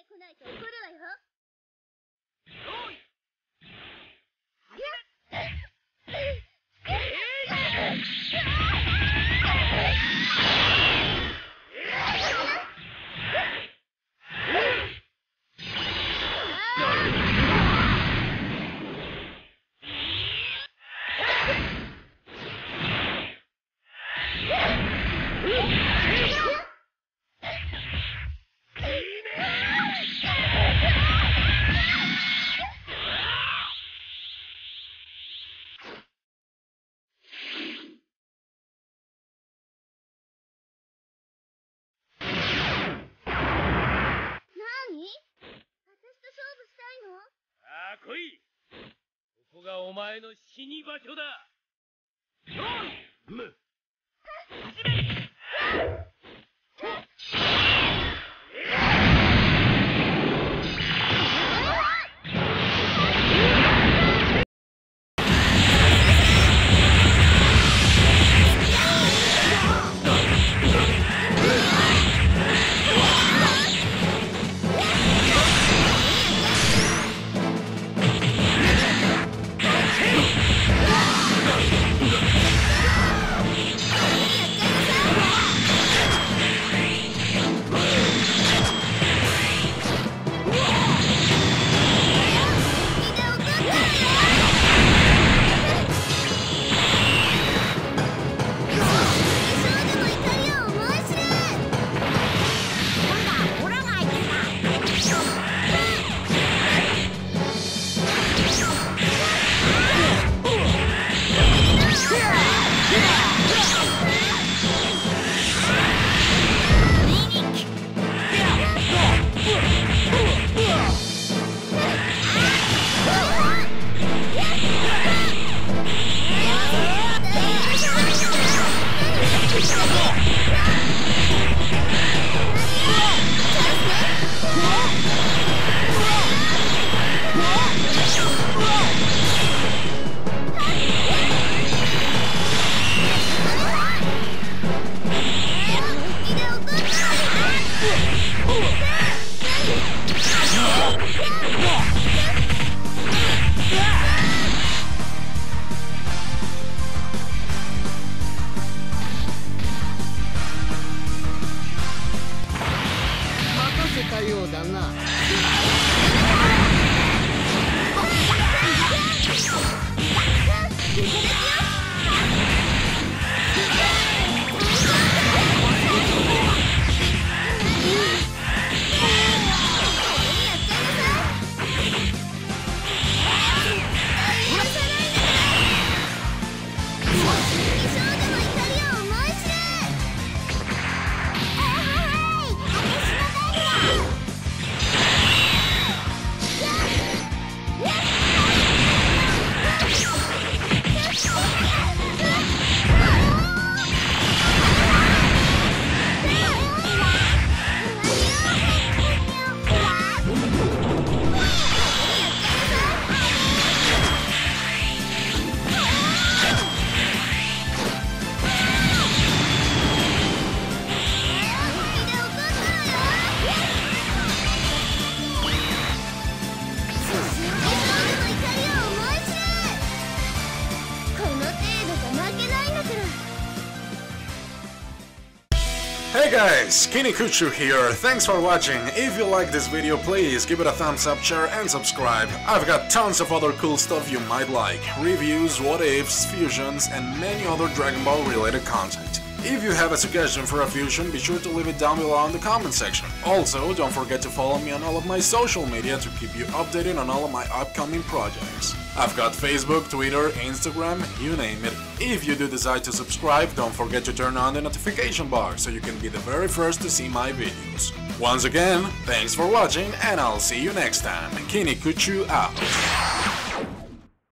こないと怒るわよ。 来い。ここがお前の死に場所だ。始め。 Hey guys, KiniKuchu here, thanks for watching. If you like this video, please give it a thumbs up, share and subscribe. I've got tons of other cool stuff you might like. Reviews, what ifs, fusions and many other Dragon Ball related content. If you have a suggestion for a fusion, be sure to leave it down below in the comment section. Also, don't forget to follow me on all of my social media to keep you updated on all of my upcoming projects. I've got Facebook, Twitter, Instagram, you name it. If you do decide to subscribe, don't forget to turn on the notification bar so you can be the very first to see my videos. Once again, thanks for watching and I'll see you next time. KiniKuchu out.